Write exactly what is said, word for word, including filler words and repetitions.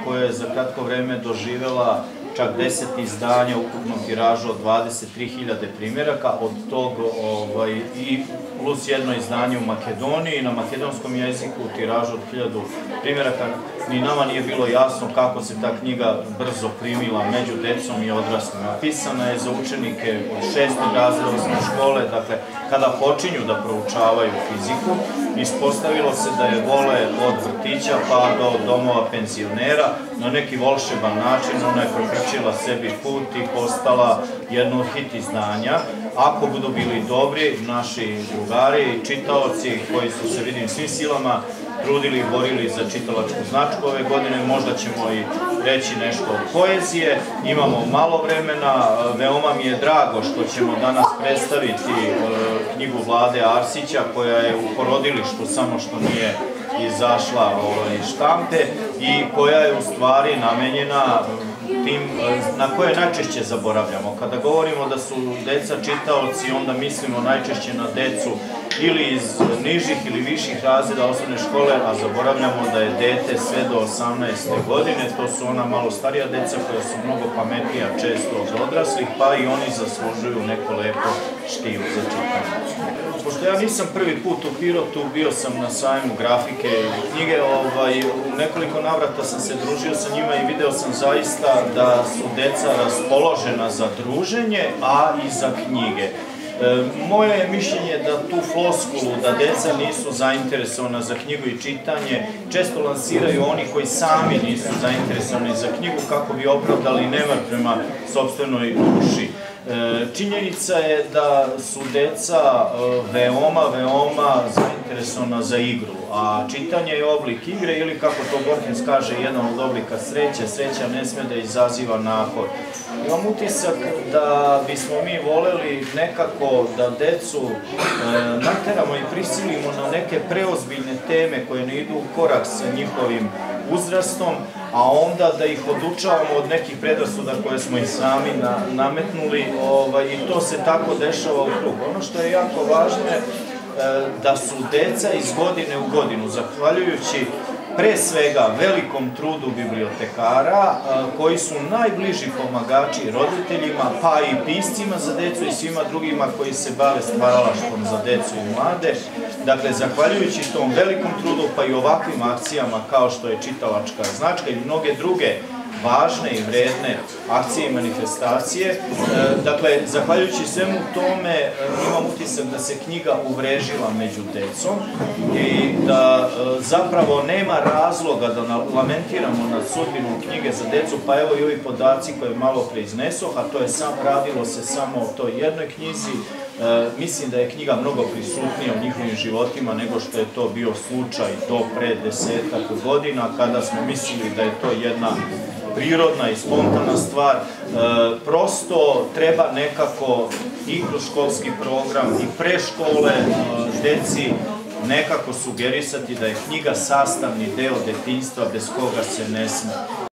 koja je za kratko vreme doživela čak deset izdanja ukupnom tiražu od dvadeset tri hiljade primjeraka, od tog i plus jedno izdanje u Makedoniji, na makedonskom jeziku u tiražu od hiljadu primjeraka. Ni nama nije bilo jasno kako se ta knjiga brzo primila među decom i odraslima. Pisana je za učenike od šestog razreda osnovne škole, dakle, kada počinju da proučavaju fiziku, ispostavilo se da je vole od vrtića pa do domova penzionera. Na neki volšeban način ona je prokrčila sebi put i postala jedno od hit izdanja. Ako budu bili dobri, naši drugari i čitaoci koji su se, vidim, svim silama trudili i borili za čitalačku značku ove godine, možda ćemo i reći nešto od poezije. Imamo malo vremena, veoma mi je drago što ćemo danas predstaviti knjigu Vlade Arsića, koja je u porodilištu, samo što nije izašla iz štampe i koja je u stvari namenjena tim na koje najčešće zaboravljamo. Kada govorimo da su deca čitaoci, onda mislimo najčešće na decu ili iz nižih ili viših razreda osnovne škole, a zaboravljamo da je dete sve do osamnaeste godine, to su ona malo starija deca koja su mnogo pametnija često od odraslih, pa i oni zaslužuju neko lepo štivo za čitanje. Pošto ja nisam prvi put u Pirotu, bio sam na sajmu grafike i knjige, u nekoliko navrata sam se družio sa njima i video sam zaista da su deca raspoložena za druženje, a i za knjige. Moje je mišljenje da tu floskulu da deca nisu zainteresovana za knjigu i čitanje često lansiraju oni koji sami nisu zainteresovani za knjigu kako bi opravdali nemar prema sopstvenoj duši. Činjenica je da su deca veoma, veoma zainteresovana za igru, a čitanje je oblik igre ili, kako to Borges kaže, jedan od oblika sreće. Sreća ne sme da izaziva napor. Imam utisak da bismo mi voleli nekako da decu nateramo i prisilimo na neke preozbiljne teme koje ne idu u korak sa njihovim uzrastom, a onda da ih odučavamo od nekih predrasuda koje smo i sami nametnuli i to se tako dešava u krug. Ono što je jako važno je da su deca iz godine u godinu, zahvaljujući pre svega velikom trudu bibliotekara, koji su najbliži pomagači roditeljima, pa i piscima za decu i svima drugima koji se bave stvaralaštvom za decu i mlade. Dakle, zahvaljujući tom velikom trudu, pa i ovakvim akcijama kao što je čitalačka značka i mnoge druge važne i vredne akcije i manifestacije. Dakle, zahvaljujući svemu tome, imam utisak da se knjiga uvrežila među decom i da zapravo nema razloga da lamentiramo nad sudbinom knjige za decu, pa evo i ovi podaci koje malo pre iznesoh, a to je radilo se samo o toj jednoj knjizi. Mislim da je knjiga mnogo prisutnija u njihovim životima nego što je to bio slučaj do pre desetak godina, kada smo mislili da je to jedna prirodna i spontana stvar. Prosto treba nekako i kroz školski program i pre škole deci nekako sugerisati da je knjiga sastavni deo detinjstva bez koga se ne sme.